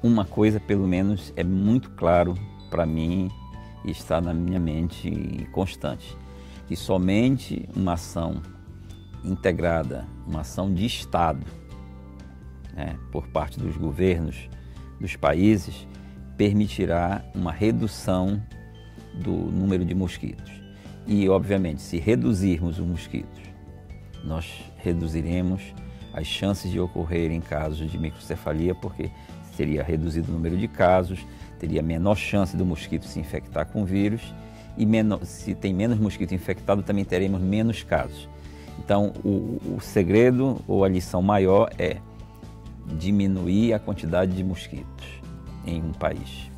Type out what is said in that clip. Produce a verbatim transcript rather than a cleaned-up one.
uma coisa, pelo menos, é muito claro para mim e está na minha mente constante, que somente uma ação integrada, uma ação de Estado, né, por parte dos governos dos países, permitirá uma redução do número de mosquitos. E, obviamente, se reduzirmos os mosquitos, nós reduziremos as chances de ocorrerem casos de microcefalia, porque seria reduzido o número de casos, teria menor chance do mosquito se infectar com o vírus, e menor, se tem menos mosquito infectado, também teremos menos casos. Então, o, o segredo ou a lição maior é diminuir a quantidade de mosquitos em um país.